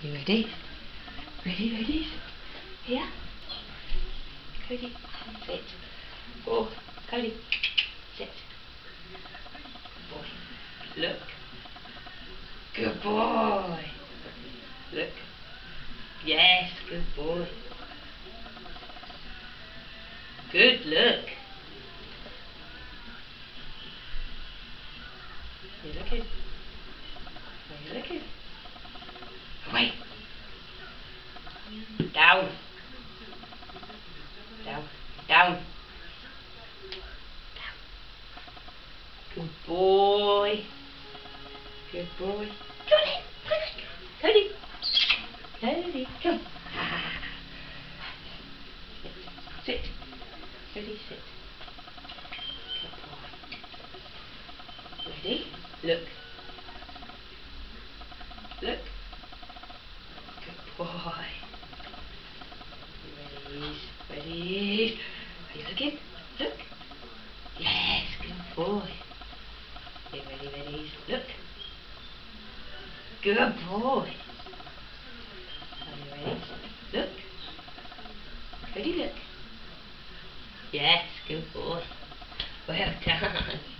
You ready? Ready? Here. Kodi, sit. Oh, Kodi, sit. Good boy. Look. Good boy. Look. Yes, good boy. Good look. You looking? Are you looking? Away. Down. Down. Down. Good boy. Good boy. Kodi. Kodi. Come. Sit. Kodi, sit. Good boy. Ready? Look. Look. Good boy. Ready? Are you looking? Look. Yes, good boy. Ready? Look. Good boy. Are you ready? Look. Ready, look. Yes, good boy. Well done.